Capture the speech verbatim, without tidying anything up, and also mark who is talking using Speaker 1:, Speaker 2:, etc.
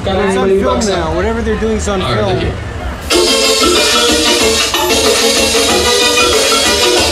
Speaker 1: It's on film now. Whatever they're doing is on film.